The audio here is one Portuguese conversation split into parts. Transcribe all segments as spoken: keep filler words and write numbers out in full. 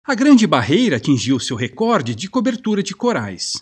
A Grande Barreira atingiu seu recorde de cobertura de corais.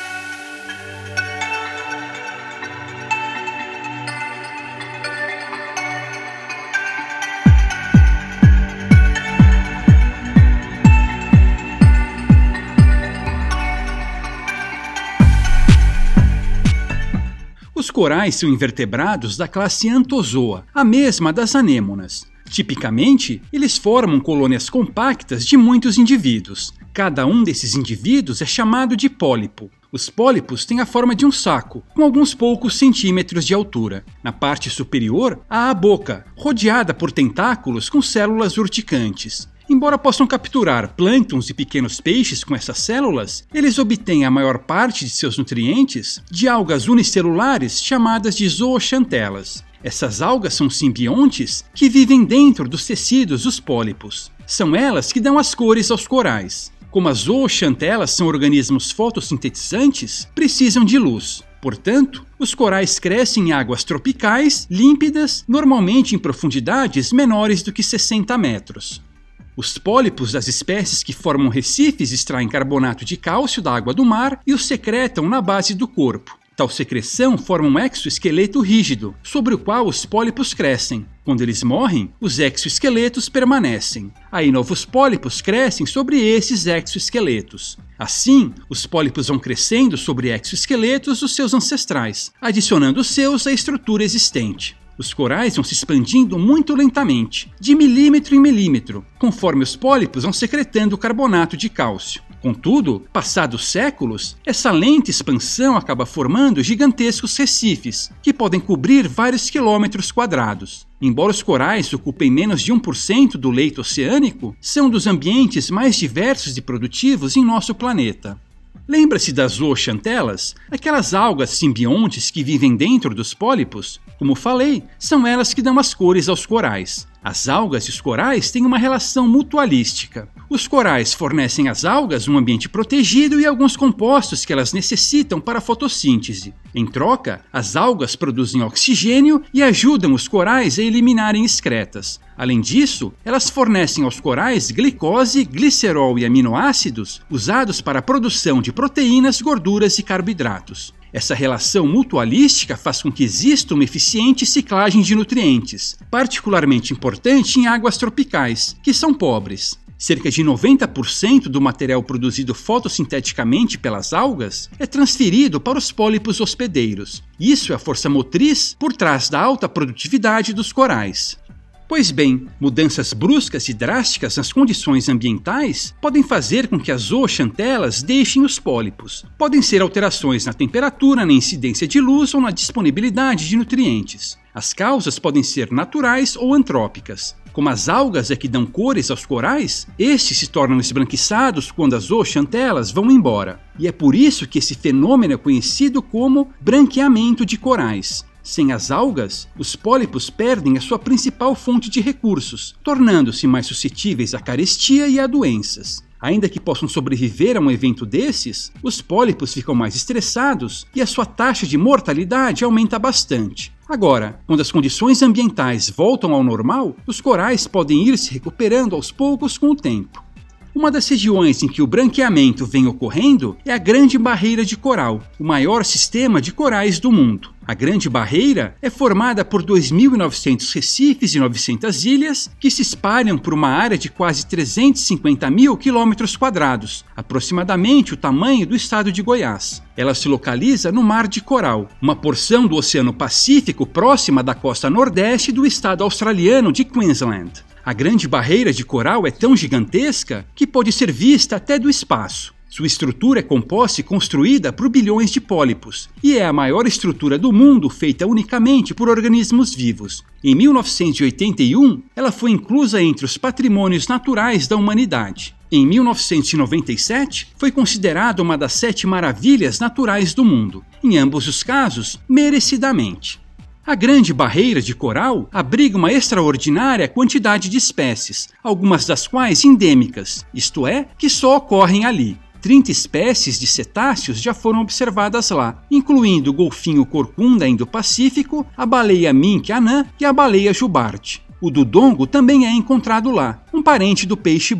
Os corais são invertebrados da classe Anthozoa, a mesma das anêmonas. Tipicamente, eles formam colônias compactas de muitos indivíduos. Cada um desses indivíduos é chamado de pólipo. Os pólipos têm a forma de um saco, com alguns poucos centímetros de altura. Na parte superior, há a boca, rodeada por tentáculos com células urticantes. Embora possam capturar plânctons e pequenos peixes com essas células, eles obtêm a maior parte de seus nutrientes de algas unicelulares chamadas de zooxantelas. Essas algas são simbiontes que vivem dentro dos tecidos dos pólipos. São elas que dão as cores aos corais. Como as zooxantelas são organismos fotossintetizantes, precisam de luz. Portanto, os corais crescem em águas tropicais, límpidas, normalmente em profundidades menores do que sessenta metros. Os pólipos das espécies que formam recifes extraem carbonato de cálcio da água do mar e o secretam na base do corpo. Tal secreção forma um exoesqueleto rígido, sobre o qual os pólipos crescem. Quando eles morrem, os exoesqueletos permanecem. Aí novos pólipos crescem sobre esses exoesqueletos. Assim, os pólipos vão crescendo sobre exoesqueletos dos seus ancestrais, adicionando os seus à estrutura existente. Os corais vão se expandindo muito lentamente, de milímetro em milímetro, conforme os pólipos vão secretando carbonato de cálcio. Contudo, passados séculos, essa lenta expansão acaba formando gigantescos recifes, que podem cobrir vários quilômetros quadrados. Embora os corais ocupem menos de um por cento do leito oceânico, são dos ambientes mais diversos e produtivos em nosso planeta. Lembra-se das zooxantelas, aquelas algas simbiontes que vivem dentro dos pólipos? Como falei, são elas que dão as cores aos corais. As algas e os corais têm uma relação mutualística. Os corais fornecem às algas um ambiente protegido e alguns compostos que elas necessitam para a fotossíntese. Em troca, as algas produzem oxigênio e ajudam os corais a eliminarem excretas. Além disso, elas fornecem aos corais glicose, glicerol e aminoácidos usados para a produção de proteínas, gorduras e carboidratos. Essa relação mutualística faz com que exista uma eficiente ciclagem de nutrientes, particularmente importante em águas tropicais, que são pobres. Cerca de noventa por cento do material produzido fotossinteticamente pelas algas é transferido para os pólipos hospedeiros. Isso é a força motriz por trás da alta produtividade dos corais. Pois bem, mudanças bruscas e drásticas nas condições ambientais podem fazer com que as zooxantelas deixem os pólipos. Podem ser alterações na temperatura, na incidência de luz ou na disponibilidade de nutrientes. As causas podem ser naturais ou antrópicas. Como as algas é que dão cores aos corais, estes se tornam esbranquiçados quando as zooxantelas vão embora. E é por isso que esse fenômeno é conhecido como branqueamento de corais. Sem as algas, os pólipos perdem a sua principal fonte de recursos, tornando-se mais suscetíveis à carestia e a doenças. Ainda que possam sobreviver a um evento desses, os pólipos ficam mais estressados e a sua taxa de mortalidade aumenta bastante. Agora, quando as condições ambientais voltam ao normal, os corais podem ir se recuperando aos poucos com o tempo. Uma das regiões em que o branqueamento vem ocorrendo é a Grande Barreira de Coral, o maior sistema de corais do mundo. A Grande Barreira é formada por dois mil e novecentos recifes e novecentas ilhas que se espalham por uma área de quase trezentos e cinquenta mil quilômetros quadrados, aproximadamente o tamanho do estado de Goiás. Ela se localiza no Mar de Coral, uma porção do Oceano Pacífico próxima da costa nordeste do estado australiano de Queensland. A Grande Barreira de Coral é tão gigantesca que pode ser vista até do espaço. Sua estrutura é composta e construída por bilhões de pólipos, e é a maior estrutura do mundo feita unicamente por organismos vivos. Em mil novecentos e oitenta e um, ela foi inclusa entre os patrimônios naturais da humanidade. Em mil novecentos e noventa e sete, foi considerada uma das sete maravilhas naturais do mundo. Em ambos os casos, merecidamente. A Grande Barreira de Coral abriga uma extraordinária quantidade de espécies, algumas das quais endêmicas, isto é, que só ocorrem ali. trinta espécies de cetáceos já foram observadas lá, incluindo o golfinho corcunda indo-pacífico, a baleia mink anã e a baleia jubarte. O dudongo também é encontrado lá, um parente do peixe-boi.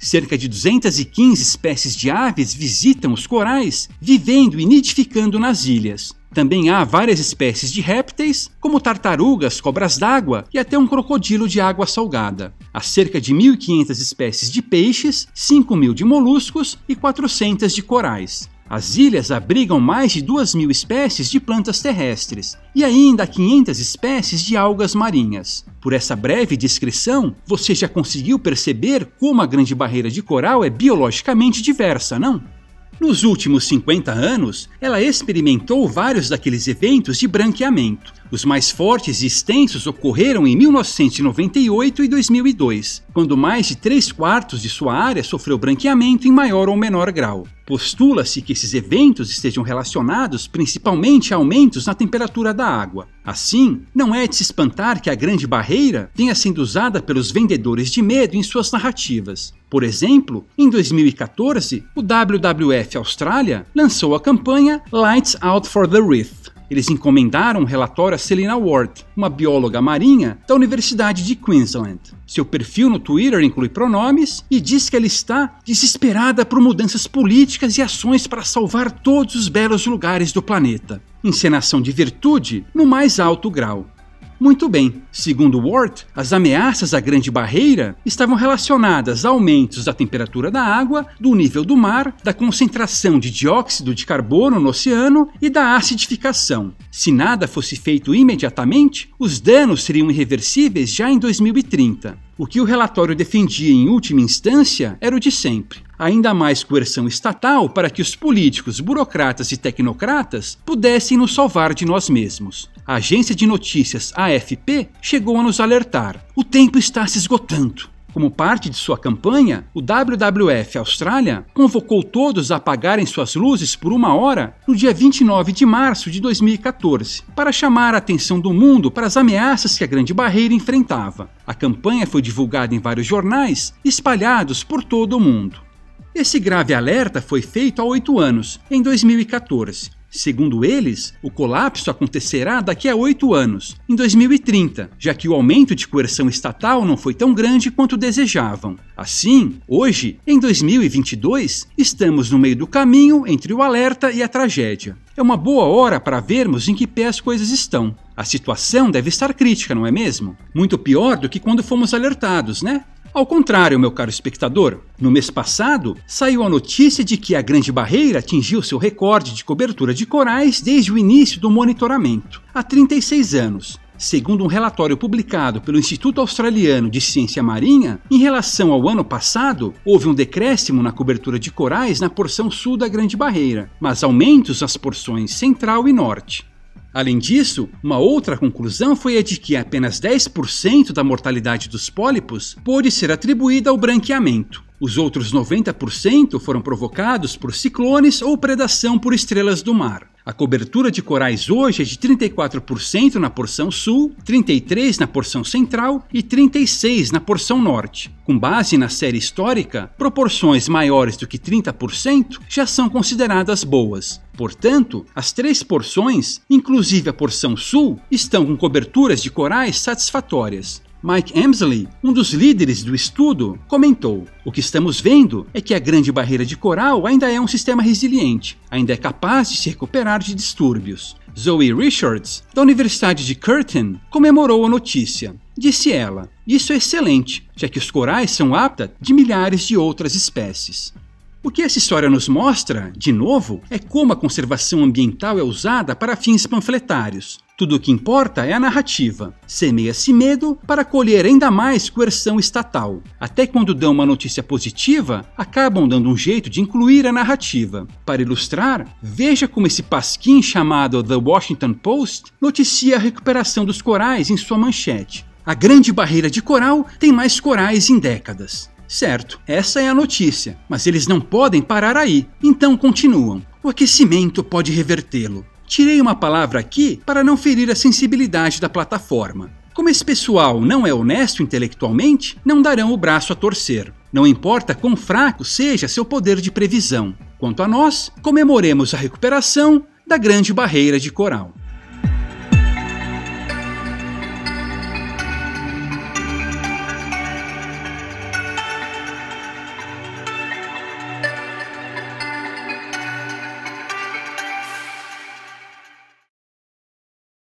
Cerca de duzentas e quinze espécies de aves visitam os corais, vivendo e nidificando nas ilhas. Também há várias espécies de répteis, como tartarugas, cobras d'água e até um crocodilo de água salgada. Há cerca de mil e quinhentas espécies de peixes, cinco mil de moluscos e quatrocentas de corais. As ilhas abrigam mais de duas mil espécies de plantas terrestres e ainda há quinhentas espécies de algas marinhas. Por essa breve descrição, você já conseguiu perceber como a Grande Barreira de Coral é biologicamente diversa, não? Nos últimos cinquenta anos, ela experimentou vários daqueles eventos de branqueamento. Os mais fortes e extensos ocorreram em mil novecentos e noventa e oito e dois mil e dois, quando mais de três quartos de sua área sofreu branqueamento em maior ou menor grau. Postula-se que esses eventos estejam relacionados principalmente a aumentos na temperatura da água. Assim, não é de se espantar que a Grande Barreira tenha sido usada pelos vendedores de medo em suas narrativas. Por exemplo, em dois mil e quatorze, o W W F Austrália lançou a campanha Lights Out for the Reef. Eles encomendaram um relatório a Selina Ward, uma bióloga marinha da Universidade de Queensland. Seu perfil no Twitter inclui pronomes e diz que ela está desesperada por mudanças políticas e ações para salvar todos os belos lugares do planeta. Encenação de virtude no mais alto grau. Muito bem, segundo Ward, as ameaças à Grande Barreira estavam relacionadas a aumentos da temperatura da água, do nível do mar, da concentração de dióxido de carbono no oceano e da acidificação. Se nada fosse feito imediatamente, os danos seriam irreversíveis já em dois mil e trinta. O que o relatório defendia em última instância era o de sempre. Ainda mais coerção estatal para que os políticos, burocratas e tecnocratas pudessem nos salvar de nós mesmos. A agência de notícias A F P chegou a nos alertar: o tempo está se esgotando. Como parte de sua campanha, o W W F Austrália convocou todos a apagarem suas luzes por uma hora no dia vinte e nove de março de dois mil e quatorze, para chamar a atenção do mundo para as ameaças que a Grande Barreira enfrentava. A campanha foi divulgada em vários jornais, espalhados por todo o mundo. Esse grave alerta foi feito há oito anos, em dois mil e quatorze. Segundo eles, o colapso acontecerá daqui a oito anos, em dois mil e trinta, já que o aumento de coerção estatal não foi tão grande quanto desejavam. Assim, hoje, em dois mil e vinte e dois, estamos no meio do caminho entre o alerta e a tragédia. É uma boa hora para vermos em que pé as coisas estão. A situação deve estar crítica, não é mesmo? Muito pior do que quando fomos alertados, né? Ao contrário, meu caro espectador, no mês passado saiu a notícia de que a Grande Barreira atingiu seu recorde de cobertura de corais desde o início do monitoramento, há trinta e seis anos. Segundo um relatório publicado pelo Instituto Australiano de Ciência Marinha, em relação ao ano passado, houve um decréscimo na cobertura de corais na porção sul da Grande Barreira, mas aumentos nas porções central e norte. Além disso, uma outra conclusão foi a de que apenas dez por cento da mortalidade dos pólipos pôde ser atribuída ao branqueamento. Os outros noventa por cento foram provocados por ciclones ou predação por estrelas do mar. A cobertura de corais hoje é de trinta e quatro por cento na porção sul, trinta e três por cento na porção central e trinta e seis por cento na porção norte. Com base na série histórica, proporções maiores do que trinta por cento já são consideradas boas. Portanto, as três porções, inclusive a porção sul, estão com coberturas de corais satisfatórias. Mike Emsley, um dos líderes do estudo, comentou: o que estamos vendo é que a Grande Barreira de Coral ainda é um sistema resiliente, ainda é capaz de se recuperar de distúrbios. Zoe Richards, da Universidade de Curtin, comemorou a notícia. Disse ela: isso é excelente, já que os corais são hábitat de milhares de outras espécies. O que essa história nos mostra, de novo, é como a conservação ambiental é usada para fins panfletários. Tudo o que importa é a narrativa. Semeia-se medo para colher ainda mais coerção estatal. Até quando dão uma notícia positiva, acabam dando um jeito de incluir a narrativa. Para ilustrar, veja como esse pasquim chamado The Washington Post noticia a recuperação dos corais em sua manchete. A Grande Barreira de Coral tem mais corais em décadas. Certo, essa é a notícia, mas eles não podem parar aí, então continuam. O aquecimento pode revertê-lo. Tirei uma palavra aqui para não ferir a sensibilidade da plataforma. Como esse pessoal não é honesto intelectualmente, não darão o braço a torcer. Não importa quão fraco seja seu poder de previsão. Quanto a nós, comemoremos a recuperação da Grande Barreira de Coral.